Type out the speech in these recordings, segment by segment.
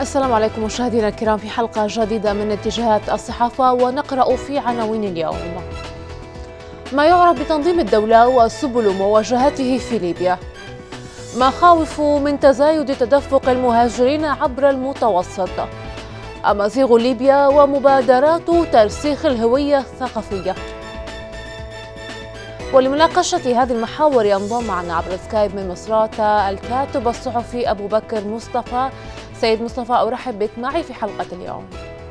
السلام عليكم مشاهدينا الكرام في حلقة جديدة من اتجاهات الصحافة، ونقرأ في عناوين اليوم: ما يعرف بتنظيم الدولة وسبل مواجهته في ليبيا، مخاوف من تزايد تدفق المهاجرين عبر المتوسط، أمازيغ ليبيا ومبادرات ترسيخ الهوية الثقافية. ولمناقشة هذه المحاور ينضم معنا عبر سكايب من مصراتة الكاتب الصحفي أبو بكر مصطفى. سيد مصطفى، أرحب بك معي في حلقة اليوم.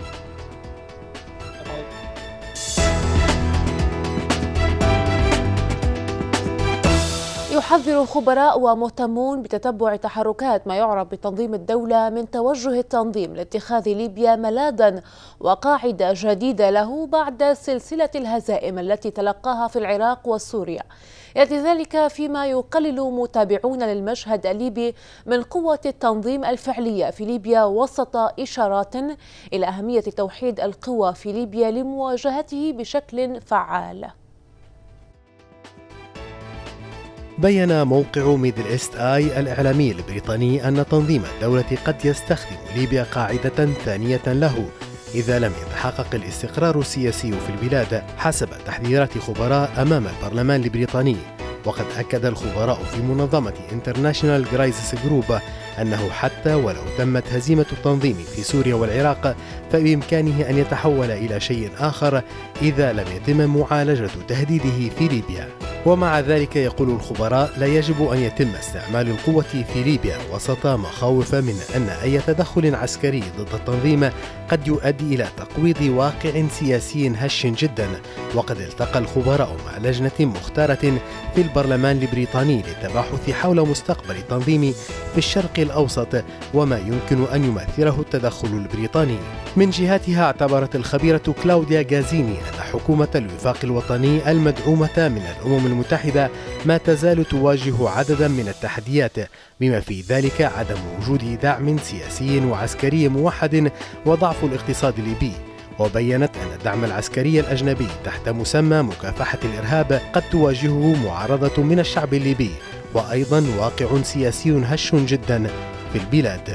يحذر خبراء ومهتمون بتتبع تحركات ما يعرف بتنظيم الدولة من توجه التنظيم لاتخاذ ليبيا ملاذا وقاعدة جديدة له بعد سلسلة الهزائم التي تلقاها في العراق وسوريا. يأتي ذلك فيما يقلل متابعون للمشهد الليبي من قوة التنظيم الفعلية في ليبيا، وسط إشارات إلى أهمية توحيد القوى في ليبيا لمواجهته بشكل فعال. بيّن موقع ميدل إيست آي الإعلامي البريطاني أن تنظيم الدولة قد يستخدم ليبيا قاعدة ثانية له إذا لم يتحقق الاستقرار السياسي في البلاد، حسب تحذيرات خبراء أمام البرلمان البريطاني. وقد أكد الخبراء في منظمة International Crisis Group أنه حتى ولو تمت هزيمة التنظيم في سوريا والعراق فبإمكانه أن يتحول إلى شيء آخر إذا لم يتم معالجة تهديده في ليبيا. ومع ذلك يقول الخبراء لا يجب أن يتم استعمال القوة في ليبيا وسط مخاوف من أن أي تدخل عسكري ضد التنظيم قد يؤدي إلى تقويض واقع سياسي هش جدا. وقد التقى الخبراء مع لجنة مختارة في البرلمان البريطاني للتباحث حول مستقبل التنظيم في الشرق الأوسط وما يمكن أن يمثله التدخل البريطاني. من جهتها اعتبرت الخبيرة كلاوديا غازيني أن حكومة الوفاق الوطني المدعومة من الأمم المتحدة ما تزال تواجه عددا من التحديات، بما في ذلك عدم وجود دعم سياسي وعسكري موحد وضعف الاقتصاد الليبي. وبيّنت أن الدعم العسكري الأجنبي تحت مسمى مكافحة الإرهاب قد تواجهه معارضة من الشعب الليبي، وأيضا واقع سياسي هش جدا في البلاد.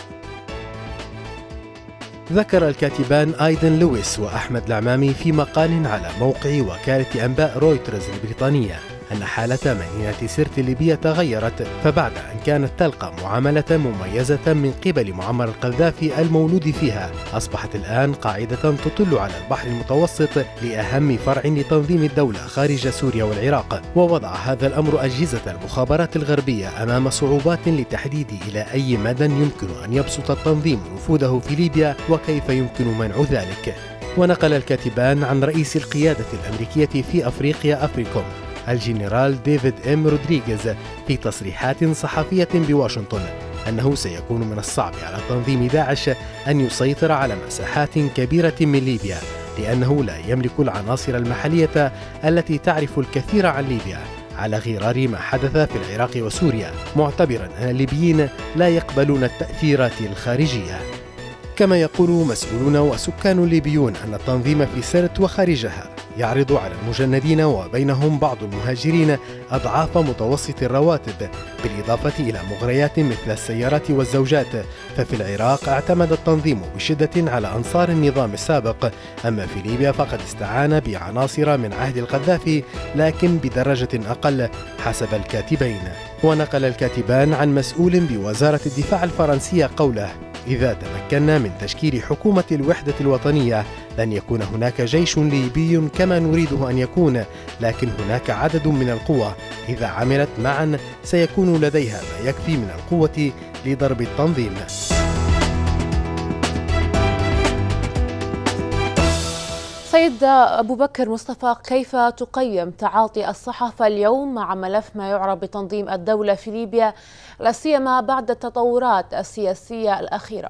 ذكر الكاتبان أيدن لويس وأحمد العمامي في مقال على موقع وكالة أنباء رويترز البريطانية أن حالة مدينة سرت الليبية تغيرت، فبعد أن كانت تلقى معاملة مميزة من قبل معمر القذافي المولود فيها، أصبحت الآن قاعدة تطل على البحر المتوسط لأهم فرع لتنظيم الدولة خارج سوريا والعراق. ووضع هذا الأمر أجهزة المخابرات الغربية أمام صعوبات لتحديد إلى أي مدى يمكن أن يبسط التنظيم نفوذه في ليبيا وكيف يمكن منع ذلك. ونقل الكاتبان عن رئيس القيادة الأمريكية في أفريقيا أفريكوم الجنرال ديفيد إم رودريغيز في تصريحات صحفية بواشنطن أنه سيكون من الصعب على تنظيم داعش أن يسيطر على مساحات كبيرة من ليبيا، لأنه لا يملك العناصر المحلية التي تعرف الكثير عن ليبيا، على غرار ما حدث في العراق وسوريا، معتبرا أن الليبيين لا يقبلون التأثيرات الخارجية. كما يقول مسؤولون وسكان ليبيون أن التنظيم في سرت وخارجها يعرض على المجندين وبينهم بعض المهاجرين أضعاف متوسط الرواتب، بالإضافة إلى مغريات مثل السيارات والزوجات. ففي العراق اعتمد التنظيم بشدة على أنصار النظام السابق، أما في ليبيا فقد استعان بعناصر من عهد القذافي لكن بدرجة أقل حسب الكاتبين. ونقل الكاتبان عن مسؤول بوزارة الدفاع الفرنسية قوله: إذا تمكنا من تشكيل حكومة الوحدة الوطنية لن يكون هناك جيش ليبي كما نريده أن يكون، لكن هناك عدد من القوى إذا عملت معا سيكون لديها ما يكفي من القوة لضرب التنظيم. سيد أبو بكر مصطفى، كيف تقيم تعاطي الصحافة اليوم مع ملف ما يعرف بتنظيم الدولة في ليبيا، لا سيما بعد التطورات السياسية الأخيرة؟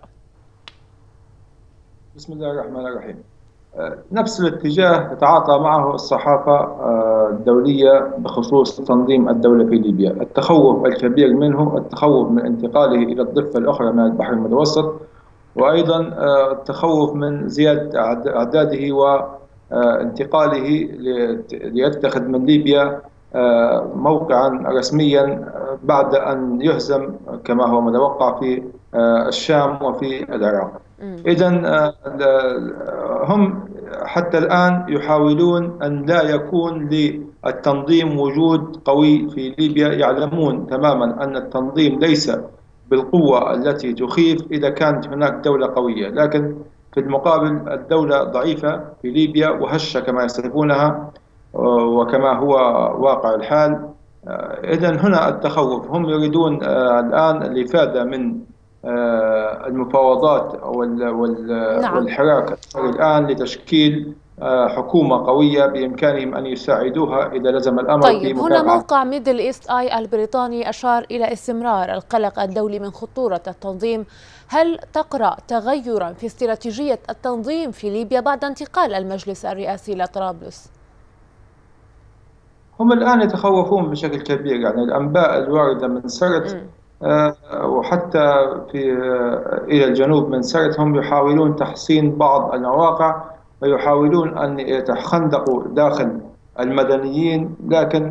بسم الله الرحمن الرحيم. نفس الاتجاه تتعاطى معه الصحافة الدولية بخصوص تنظيم الدولة في ليبيا. التخوف الكبير منه، التخوف من انتقاله إلى الضفة الأخرى من البحر المتوسط، وأيضا التخوف من زيادة أعداده وانتقاله ليتخذ من ليبيا موقعا رسميا بعد أن يهزم كما هو متوقع في الشام وفي العراق. إذن هم حتى الآن يحاولون أن لا يكون للتنظيم وجود قوي في ليبيا، يعلمون تماما أن التنظيم ليس بالقوة التي تخيف إذا كانت هناك دولة قوية، لكن في المقابل الدولة ضعيفة في ليبيا وهشة كما يصفونها وكما هو واقع الحال. إذن هنا التخوف، هم يريدون الآن الإفادة من المفاوضات والحراك الآن لتشكيل حكومة قوية بإمكانهم أن يساعدوها إذا لزم الأمر. طيب، هنا موقع ميدل إيست آي البريطاني أشار إلى استمرار القلق الدولي من خطورة التنظيم. هل تقرأ تغيرا في استراتيجية التنظيم في ليبيا بعد انتقال المجلس الرئاسي إلى طرابلس؟ هم الآن يتخوفون بشكل كبير، يعني الأنباء الواردة من سرت وحتى إلى الجنوب من سرت هم يحاولون تحسين بعض المواقع ويحاولون أن يتخندقوا داخل المدنيين، لكن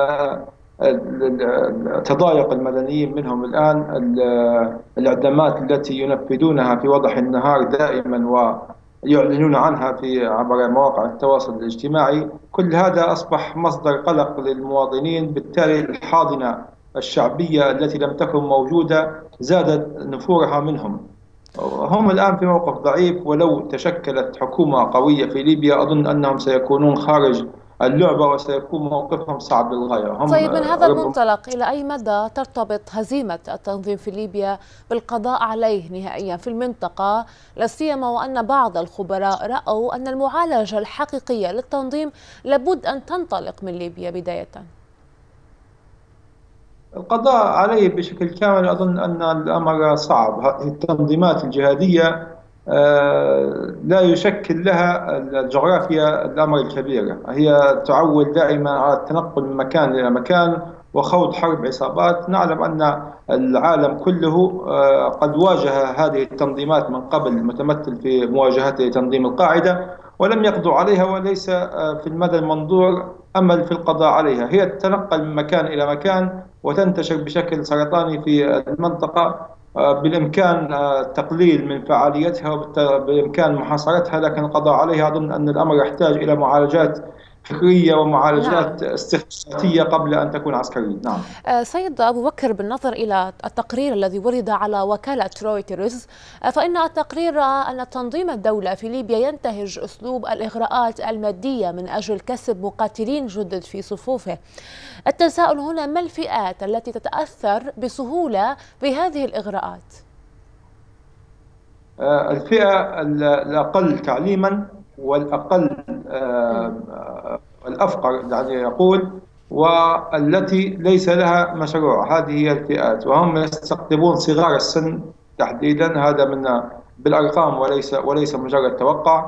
تضايق المدنيين منهم الآن. الإعدامات التي ينفذونها في وضح النهار دائما ويعلنون عنها عبر مواقع التواصل الاجتماعي، كل هذا أصبح مصدر قلق للمواطنين. بالتالي الحاضنة الشعبية التي لم تكن موجودة زادت نفورها منهم. هم الآن في موقف ضعيف، ولو تشكلت حكومة قوية في ليبيا أظن أنهم سيكونون خارج اللعبة وسيكون موقفهم صعب للغاية. طيب، من هذا المنطلق إلى أي مدى ترتبط هزيمة التنظيم في ليبيا بالقضاء عليه نهائيا في المنطقة، لا سيما وأن بعض الخبراء رأوا أن المعالجة الحقيقية للتنظيم لابد أن تنطلق من ليبيا بداية؟ القضاء عليه بشكل كامل أظن أن الأمر صعب. التنظيمات الجهادية لا يشكل لها الجغرافيا الأمر الكبير، هي تعول دائما على التنقل من مكان إلى مكان وخوض حرب عصابات. نعلم أن العالم كله قد واجه هذه التنظيمات من قبل، متمثل في مواجهة تنظيم القاعدة، ولم يقضوا عليها، وليس في المدى المنظور أمل في القضاء عليها. هي تتنقل من مكان إلى مكان وتنتشر بشكل سرطاني في المنطقة. بالإمكان التقليل من فعاليتها وبالإمكان محاصرتها، لكن القضاء عليها أظن أن الأمر يحتاج إلى معالجات فكرية ومعالجات استخباراتية قبل أن تكون عسكرية. نعم. سيد أبو بكر، بالنظر إلى التقرير الذي ورد على وكالة رويترز، فإن التقرير أن تنظيم الدولة في ليبيا ينتهج أسلوب الإغراءات المادية من أجل كسب مقاتلين جدد في صفوفه. التساؤل هنا، ما الفئات التي تتأثر بسهولة بهذه الإغراءات؟ الفئة الأقل تعليما والأقل الأفقر يعني يقول، والتي ليس لها مشروع. هذه هي الفئات، وهم يستقطبون صغار السن تحديدا، هذا من بالأرقام وليس مجرد توقع.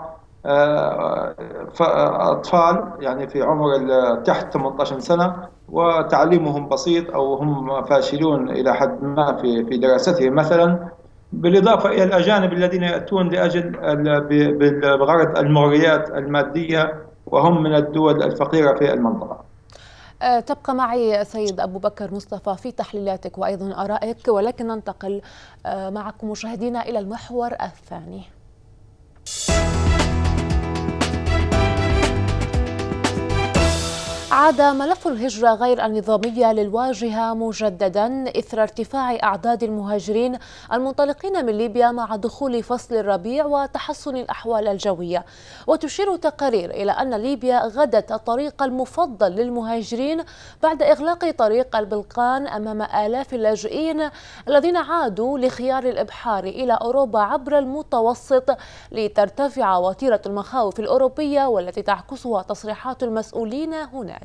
أطفال يعني في عمر تحت 18 سنة وتعليمهم بسيط أو هم فاشلون إلى حد ما في دراستهم مثلا، بالإضافة إلى الأجانب الذين يأتون لأجل بغرض المغريات المادية وهم من الدول الفقيرة في المنطقة. تبقى معي سيد أبو بكر مصطفى في تحليلاتك وأيضا آرائك، ولكن ننتقل معكم مشاهدينا إلى المحور الثاني. عاد ملف الهجرة غير النظامية للواجهة مجددا إثر ارتفاع أعداد المهاجرين المنطلقين من ليبيا مع دخول فصل الربيع وتحسن الأحوال الجوية. وتشير تقارير إلى أن ليبيا غدت الطريق المفضل للمهاجرين بعد إغلاق طريق البلقان أمام آلاف اللاجئين الذين عادوا لخيار الإبحار إلى أوروبا عبر المتوسط لترتفع وتيرة المخاوف الأوروبية والتي تعكسها تصريحات المسؤولين هناك.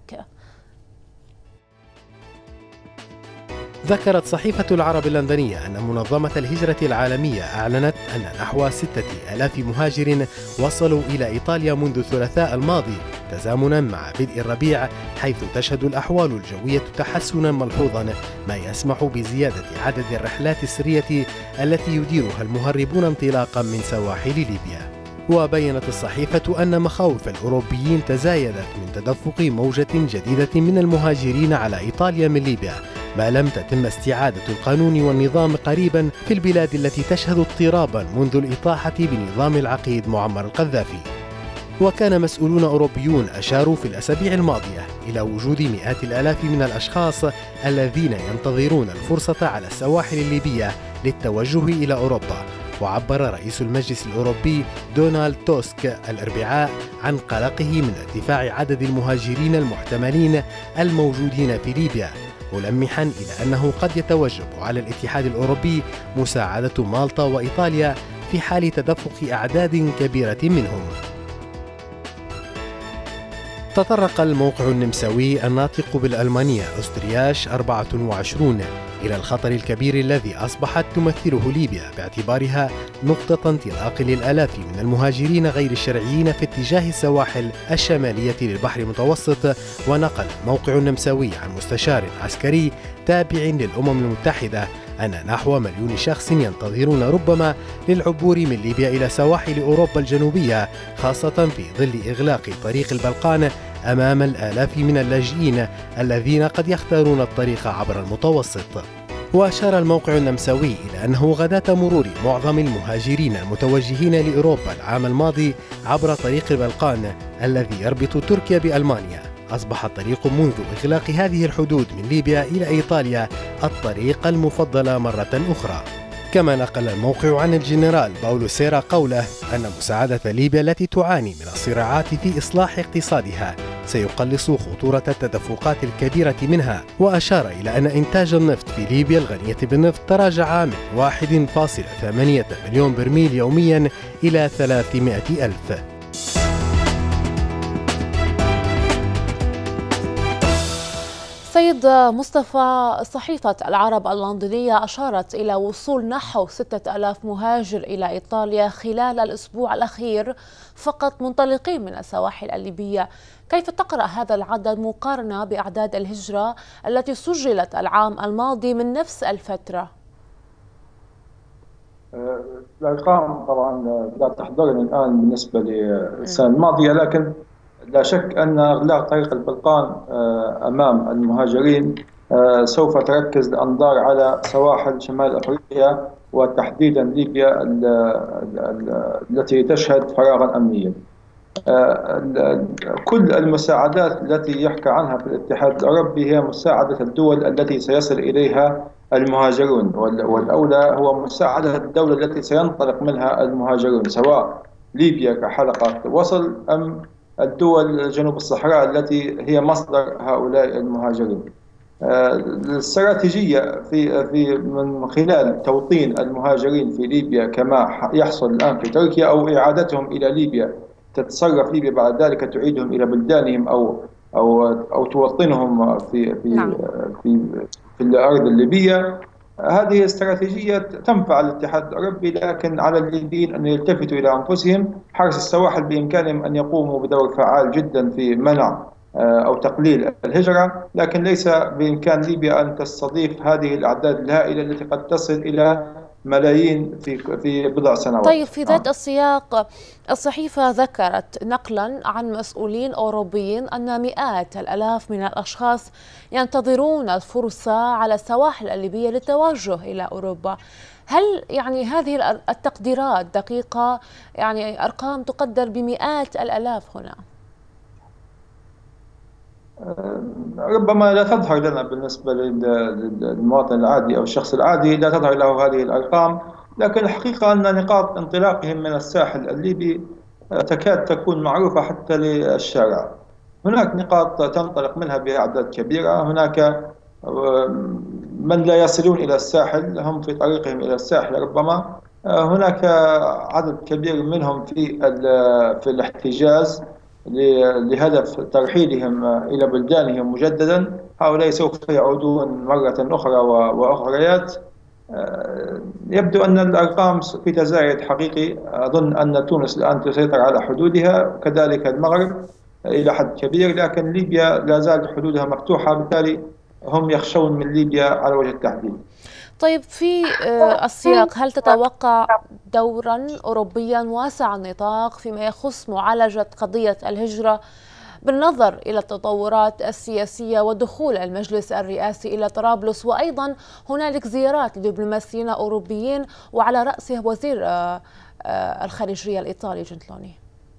ذكرت صحيفة العرب اللندنية أن منظمة الهجرة العالمية أعلنت أن نحو 6000 مهاجر وصلوا إلى إيطاليا منذ الثلاثاء الماضي، تزامنا مع بدء الربيع، حيث تشهد الأحوال الجوية تحسنا ملحوظا، ما يسمح بزيادة عدد الرحلات السرية التي يديرها المهربون انطلاقا من سواحل ليبيا. وبينت الصحيفة أن مخاوف الأوروبيين تزايدت من تدفق موجة جديدة من المهاجرين على إيطاليا من ليبيا، ما لم تتم استعادة القانون والنظام قريبا في البلاد التي تشهد اضطرابا منذ الإطاحة بنظام العقيد معمر القذافي. وكان مسؤولون أوروبيون أشاروا في الأسابيع الماضية إلى وجود مئات الآلاف من الأشخاص الذين ينتظرون الفرصة على السواحل الليبية للتوجه إلى أوروبا. وعبر رئيس المجلس الأوروبي دونالد توسك الأربعاء عن قلقه من ارتفاع عدد المهاجرين المحتملين الموجودين في ليبيا، ملمحا إلى أنه قد يتوجب على الاتحاد الأوروبي مساعدة مالطا وإيطاليا في حال تدفق أعداد كبيرة منهم. تطرق الموقع النمساوي الناطق بالألمانية أسترياش 24 إلى الخطر الكبير الذي أصبحت تمثله ليبيا باعتبارها نقطة انطلاق للآلاف من المهاجرين غير الشرعيين في اتجاه السواحل الشمالية للبحر المتوسط. ونقل الموقع النمساوي عن مستشار عسكري تابع للأمم المتحدة أن نحو 1,000,000 شخص ينتظرون ربما للعبور من ليبيا إلى سواحل أوروبا الجنوبية، خاصة في ظل إغلاق طريق البلقان أمام الآلاف من اللاجئين الذين قد يختارون الطريق عبر المتوسط. وأشار الموقع النمساوي إلى أنه غداة مرور معظم المهاجرين المتوجهين لأوروبا العام الماضي عبر طريق البلقان الذي يربط تركيا بألمانيا، أصبح الطريق منذ إغلاق هذه الحدود من ليبيا إلى إيطاليا الطريق المفضل مرة أخرى. كما نقل الموقع عن الجنرال باولو سيرا قوله أن مساعدة ليبيا التي تعاني من الصراعات في إصلاح اقتصادها سيقلص خطورة التدفقات الكبيرة منها، وأشار إلى أن إنتاج النفط في ليبيا الغنية بالنفط تراجع من 1.8 مليون برميل يوميا إلى 300,000. سيد مصطفى، صحيفة العرب اللندنية أشارت إلى وصول نحو 6,000 مهاجر إلى إيطاليا خلال الأسبوع الأخير فقط منطلقين من السواحل الليبية. كيف تقرأ هذا العدد مقارنة بأعداد الهجرة التي سجلت العام الماضي من نفس الفترة؟ الأرقام طبعا لا تحضرني الآن بالنسبة للسنة الماضية، لكن لا شك أن إغلاق طريق البلقان أمام المهاجرين سوف تركز الأنظار على سواحل شمال أفريقيا وتحديدا ليبيا التي تشهد فراغا أمنيا. كل المساعدات التي يحكى عنها في الاتحاد الأوروبي هي مساعدة الدول التي سيصل إليها المهاجرون، والأولى هو مساعدة الدولة التي سينطلق منها المهاجرون، سواء ليبيا كحلقة وصل أم الدول جنوب الصحراء التي هي مصدر هؤلاء المهاجرين. الاستراتيجية في من خلال توطين المهاجرين في ليبيا كما يحصل الآن في تركيا، أو إعادتهم إلى ليبيا، تتصرف ليبيا بعد ذلك تعيدهم إلى بلدانهم أو توطنهم في الأرض الليبية. هذه استراتيجية تنفع الاتحاد الأوروبي، لكن على الليبيين أن يلتفتوا إلى أنفسهم. حرس السواحل بإمكانهم أن يقوموا بدور فعال جدا في منع أو تقليل الهجرة، لكن ليس بإمكان ليبيا أن تستضيف هذه الأعداد الهائلة التي قد تصل إلى ملايين في بضع سنوات. طيب، في ذات السياق الصحيفة ذكرت نقلا عن مسؤولين أوروبيين أن مئات الآلاف من الأشخاص ينتظرون الفرصة على السواحل الليبية للتوجه إلى أوروبا. هل هذه التقديرات دقيقة؟ أرقام تقدر بمئات الآلاف هنا. ربما لا تظهر لنا بالنسبة للمواطن العادي أو الشخص العادي، لا تظهر له هذه الأرقام، لكن الحقيقة أن نقاط انطلاقهم من الساحل الليبي تكاد تكون معروفة حتى للشارع. هناك نقاط تنطلق منها بأعداد كبيرة، هناك من لا يصلون إلى الساحل، هم في طريقهم إلى الساحل ربما، هناك عدد كبير منهم في الاحتجاز لهدف ترحيلهم إلى بلدانهم مجددا. هؤلاء سوف يعودون مرة أخرى وأخريات. يبدو أن الأرقام في تزايد حقيقي. أظن أن تونس الآن تسيطر على حدودها، كذلك المغرب إلى حد كبير، لكن ليبيا لا زالت حدودها مفتوحة، بالتالي هم يخشون من ليبيا على وجه التحديد. طيب في السياق، هل تتوقع دورا أوروبيا واسع النطاق فيما يخص معالجة قضية الهجرة بالنظر إلى التطورات السياسية ودخول المجلس الرئاسي إلى طرابلس، وأيضا هنالك زيارات لدبلوماسيين أوروبيين وعلى رأسه وزير الخارجية الإيطالي جنتلوني؟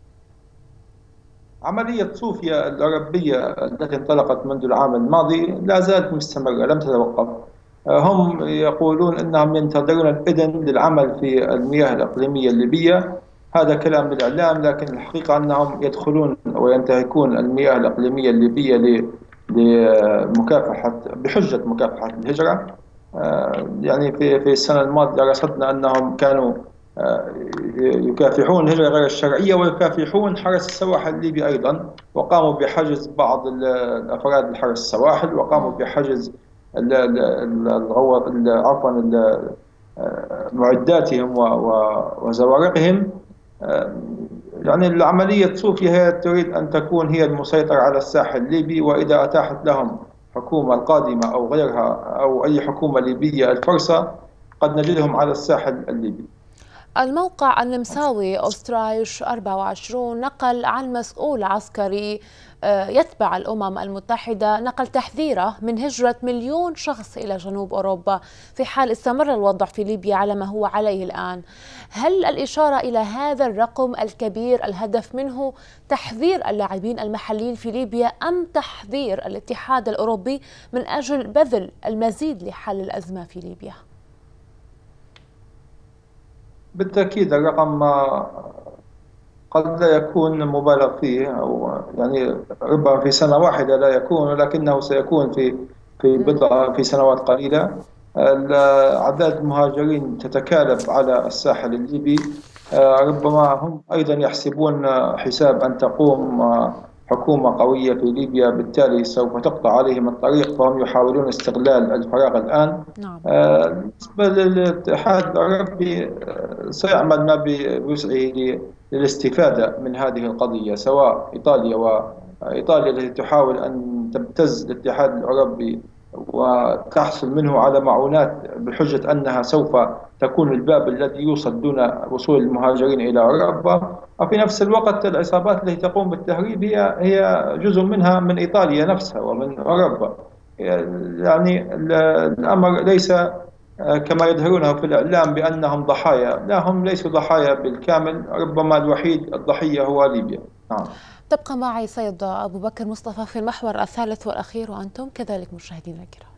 عملية صوفيا الأوروبية التي انطلقت منذ العام الماضي لا زالت مستمرة، لم تتوقف. هم يقولون أنهم ينتظرون الإذن للعمل في المياه الإقليمية الليبية، هذا كلام بالإعلام، لكن الحقيقة أنهم يدخلون وينتهكون المياه الإقليمية الليبية لمكافحة بحجة مكافحة الهجرة. يعني في السنة الماضية رصدنا أنهم كانوا يكافحون الهجرة غير الشرعية ويكافحون حرس السواحل الليبي أيضا، وقاموا بحجز بعض الأفراد الحرس السواحل، وقاموا بحجز معداتهم وزوارقهم. يعني العملية صوفيا هي تريد أن تكون هي المسيطرة على الساحل الليبي، وإذا أتاحت لهم حكومة القادمة أو غيرها أو أي حكومة ليبية الفرصة قد نجدهم على الساحل الليبي. الموقع النمساوي أوسترايش 24 نقل عن مسؤول عسكري يتبع الأمم المتحدة نقل تحذيره من هجرة 1,000,000 شخص إلى جنوب أوروبا في حال استمر الوضع في ليبيا على ما هو عليه الآن. هل الإشارة إلى هذا الرقم الكبير الهدف منه تحذير اللاعبين المحليين في ليبيا أم تحذير الاتحاد الأوروبي من أجل بذل المزيد لحل الأزمة في ليبيا؟ بالتأكيد الرقم قد لا يكون مبالغ فيه، أو يعني ربما في سنة واحدة لا يكون، ولكنه سيكون في سنوات قليلة. أعداد المهاجرين تتكالب على الساحل الليبي، ربما هم أيضا يحسبون حساب أن تقوم حكومة قوية في ليبيا، بالتالي سوف تقطع عليهم الطريق، فهم يحاولون استغلال الفراغ الآن. بالنسبة للاتحاد الأوروبي سيعمل ما بوسعه للاستفادة من هذه القضية، سواء إيطاليا التي تحاول أن تبتز الاتحاد الأوروبي وتحصل منه على معونات بحجة أنها سوف تكون الباب الذي يوصل دون وصول المهاجرين إلى أوروبا، وفي نفس الوقت العصابات التي تقوم بالتهريب هي جزء منها من إيطاليا نفسها ومن أوروبا. يعني الأمر ليس كما يظهرونه في الإعلام بأنهم ضحايا، لا، هم ليسوا ضحايا بالكامل، ربما الوحيد الضحية هو ليبيا. تبقى معي سيد أبو بكر مصطفى في المحور الثالث والأخير، وأنتم كذلك مشاهدينا الكرام.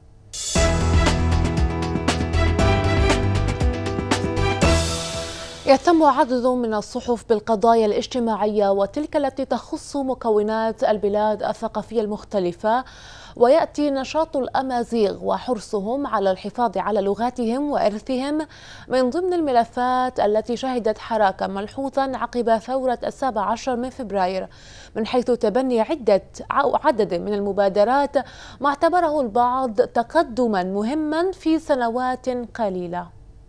يهتم عدد من الصحف بالقضايا الاجتماعية وتلك التي تخص مكونات البلاد الثقافية المختلفة، ويأتي نشاط الأمازيغ وحرصهم على الحفاظ على لغاتهم وإرثهم من ضمن الملفات التي شهدت حراكا ملحوظا عقب ثورة 17 من فبراير، من حيث تبني عدد من المبادرات ما اعتبره البعض تقدما مهما في سنوات قليلة.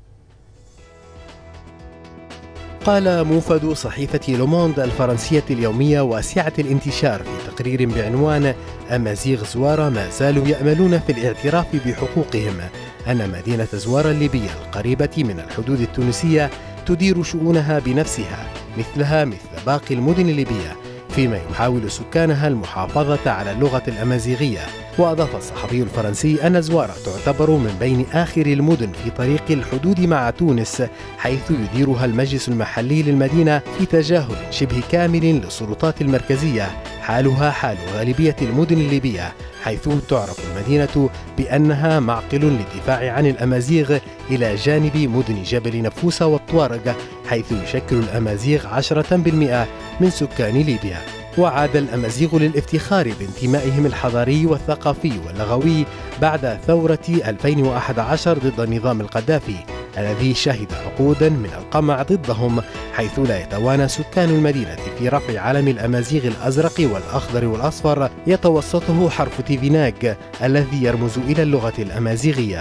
قال موفد صحيفة لوموند الفرنسية اليومية واسعة الانتشار في تقرير بعنوان أمازيغ زوارة ما زالوا يأملون في الاعتراف بحقوقهم أن مدينة زوارة الليبية القريبة من الحدود التونسية تدير شؤونها بنفسها مثل باقي المدن الليبية، فيما يحاول سكانها المحافظة على اللغة الأمازيغية. وأضاف الصحفي الفرنسي أن زوارة تعتبر من بين آخر المدن في طريق الحدود مع تونس، حيث يديرها المجلس المحلي للمدينة في تجاهل شبه كامل للسلطات المركزية، حالها حال غالبية المدن الليبية، حيث تعرف المدينة بأنها معقل للدفاع عن الأمازيغ إلى جانب مدن جبل نفوسة والطوارق، حيث يشكل الأمازيغ 10% من سكان ليبيا. وعاد الأمازيغ للافتخار بانتمائهم الحضاري والثقافي واللغوي بعد ثورة 2011 ضد النظام القذافي الذي شهد عقودا من القمع ضدهم، حيث لا يتوانى سكان المدينة في رفع علم الأمازيغ الأزرق والأخضر والأصفر يتوسطه حرف تيفيناغ الذي يرمز إلى اللغة الأمازيغية.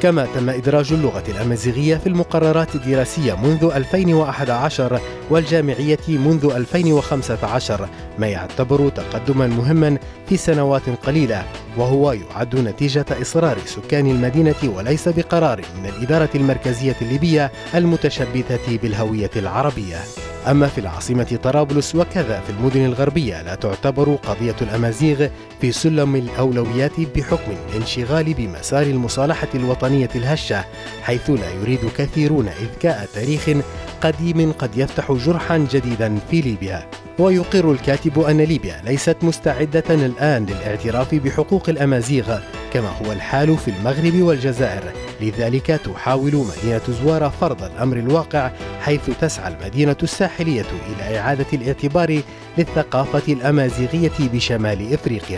كما تم إدراج اللغة الأمازيغية في المقررات الدراسية منذ 2011 والجامعية منذ 2015، ما يعتبر تقدما مهما في سنوات قليلة، وهو يعد نتيجة إصرار سكان المدينة وليس بقرار من الإدارة المركزية الليبية المتشبثة بالهوية العربية. أما في العاصمة طرابلس وكذا في المدن الغربية لا تعتبر قضية الأمازيغ في سلم الأولويات بحكم الانشغال بمسار المصالحة الوطنية الهشة، حيث لا يريد كثيرون إذكاء تاريخ قديم قد يفتح جرحا جديدا في ليبيا. ويقر الكاتب أن ليبيا ليست مستعدة الآن للاعتراف بحقوق الأمازيغ كما هو الحال في المغرب والجزائر، لذلك تحاول مدينة زوارة فرض الأمر الواقع، حيث تسعى المدينة الساحلية إلى إعادة الاعتبار للثقافة الأمازيغية بشمال إفريقيا.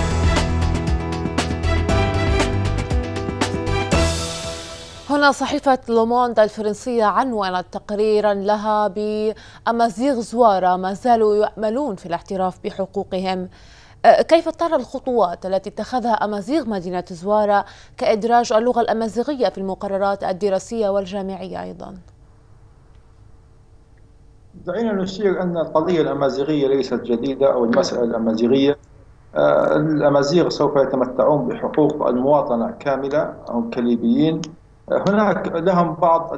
هنا صحيفة لوموند الفرنسية عنونت تقريرا لها بأمازيغ زوارة ما زالوا يؤملون في الاعتراف بحقوقهم. كيف ترى الخطوات التي اتخذها أمازيغ مدينة زوارة كإدراج اللغة الأمازيغية في المقررات الدراسية والجامعية أيضا؟ دعينا نشير أن القضية الأمازيغية ليست جديدة، أو المسألة الأمازيغية. الأمازيغ سوف يتمتعون بحقوق المواطنة كاملة أو كليبيين. هناك لهم بعض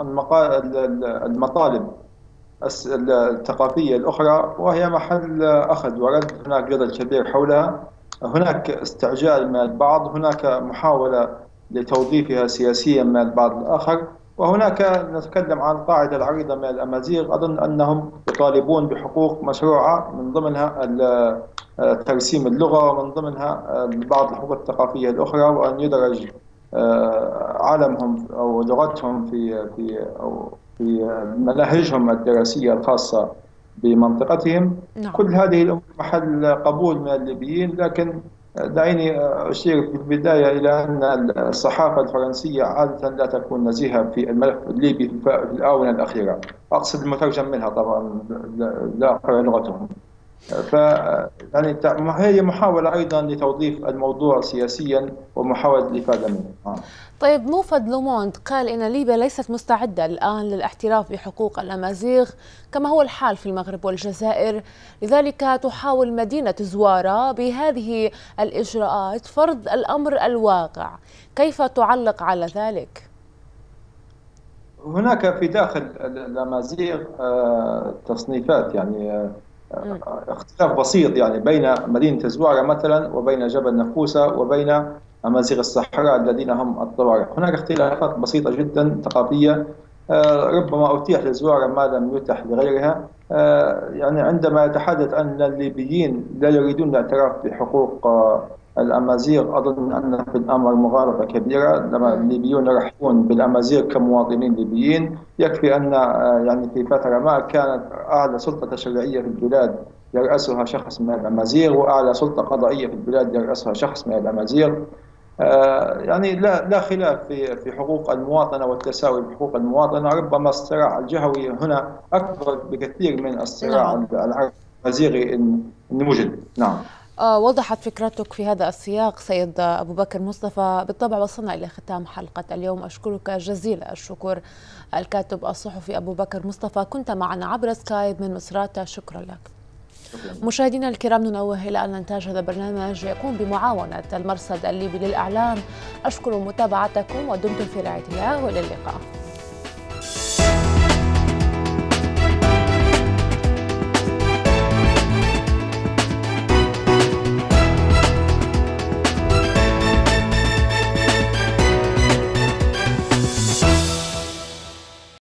المطالب الثقافية الأخرى وهي محل أخذ ورد، هناك جدل كبير حولها، هناك استعجال من البعض، هناك محاولة لتوظيفها سياسيا من البعض الآخر، وهناك نتكلم عن القاعدة العريضة من الأمازيغ أظن أنهم يطالبون بحقوق مشروعة، من ضمنها ترسيم اللغة ومن ضمنها بعض الحقوق الثقافية الأخرى، وأن يدرج علمهم أو لغتهم في مناهجهم الدراسية الخاصة بمنطقتهم. نعم. كل هذه الأمور محل قبول من الليبيين، لكن دعيني أشير في البداية إلى أن الصحافة الفرنسية عادة لا تكون نزيهة في الملف الليبي في الآونة الأخيرة، أقصد المترجم منها طبعا لا أقرأ لغتهم. يعني هي محاولة أيضا لتوظيف الموضوع سياسيا ومحاولة الإفادة منه. طيب، موفد لوموند قال إن ليبيا ليست مستعدة الآن للاعتراف بحقوق الأمازيغ كما هو الحال في المغرب والجزائر، لذلك تحاول مدينة زوارة بهذه الإجراءات فرض الأمر الواقع. كيف تعلق على ذلك؟ هناك في داخل الأمازيغ تصنيفات، يعني اختلاف بسيط يعني بين مدينة زوارة مثلا وبين جبل نفوسة وبين أمازيغ الصحراء الذين هم الطوارق. هناك اختلافات بسيطة جدا ثقافية، ربما أتيح لزوارة ما لم يتح لغيرها. يعني عندما يتحدث أن الليبيين لا يريدون الاعتراف بحقوق الأمازيغ، أظن أن في الأمر مغالطة كبيرة. لما الليبيون يرحبون بالأمازيغ كمواطنين ليبيين، يكفي أن يعني في فترة ما كانت أعلى سلطة تشريعية في البلاد يرأسها شخص من الأمازيغ، وأعلى سلطة قضائية في البلاد يرأسها شخص من الأمازيغ. يعني لا خلاف في حقوق المواطنة والتساوي بحقوق المواطنة. ربما الصراع الجهوي هنا أكبر بكثير من الصراع الأمازيغي الموجود. نعم. وضحت فكرتك في هذا السياق سيد أبو بكر مصطفى. بالطبع وصلنا إلى ختام حلقة اليوم. أشكرك جزيل الشكر الكاتب الصحفي أبو بكر مصطفى، كنت معنا عبر سكايب من مصراتة. شكرا لك. مشاهدينا الكرام، ننوه إلى أن إنتاج هذا البرنامج يقوم بمعاونة المرصد الليبي للإعلام. أشكر متابعتكم ودمتم في رعاية الله، وإلى اللقاء.